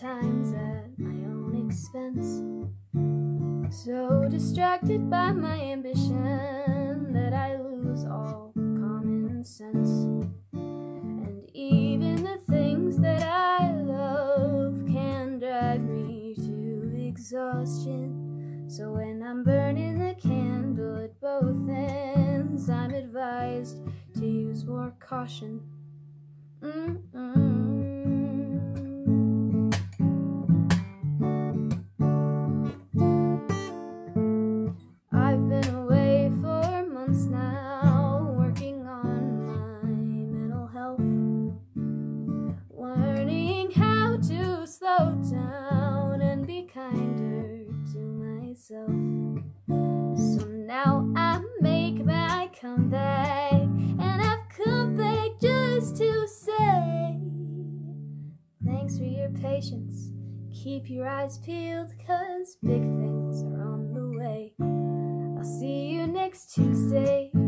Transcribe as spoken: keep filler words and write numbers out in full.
sometimes at my own expense. So distracted by my ambition that I lose all common sense. And even the things that I love can drive me to exhaustion. So when I'm burning the candle at both ends, I'm advised to use more caution. Mm-mm. I've been away for months now, working on my mental health, learning how to slow down and be kinder to myself. So now I make my comeback, and I've come back just to say thanks for your patience. Keep your eyes peeled, 'cause big things are on the way. I'll see you next Tuesday.